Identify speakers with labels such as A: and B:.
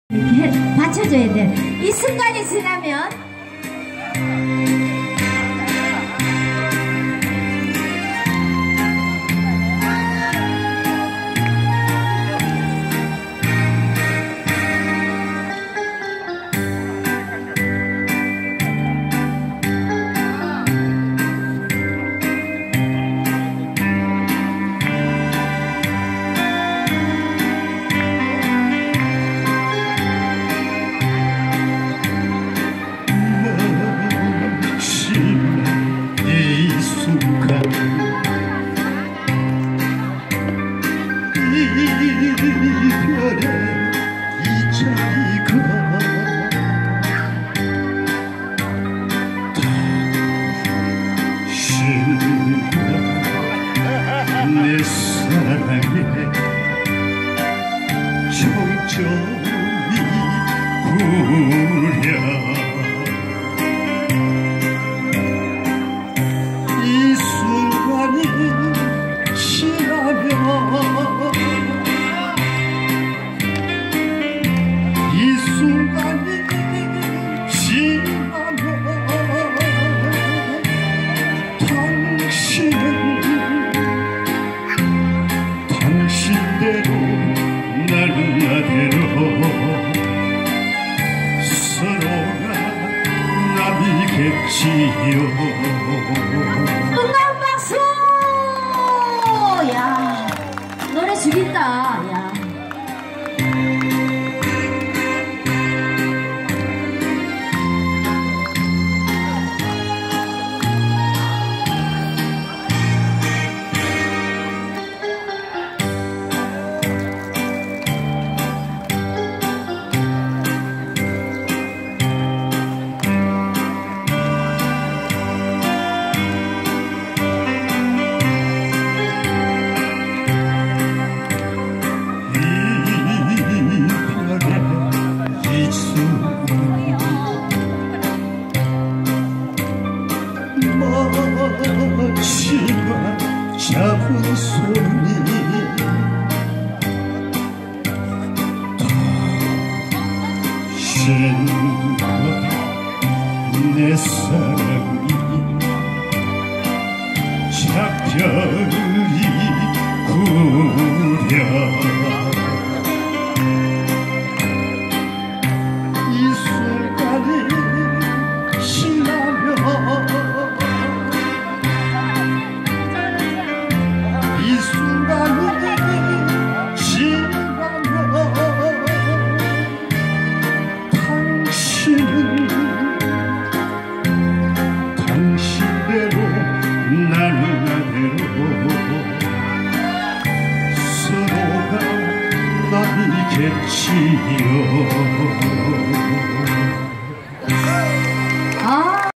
A: 이렇게 받쳐줘야 돼. 이 순간이 지나면
B: 내 사랑에 정점이 구려 이 순간이 지나면 이 순간이 지나면 당신대로 나는 나대로 서로가 남이겠지요.
A: 응원 박수! 야, 노래 죽인다. 야.
B: 마지막 잡은 손이 당신과 내 사랑이 작별이 구려 이 순간이 지나면 이 순간이 지나면 당신은 당신대로 나는 나대로 서로가 남이겠지요.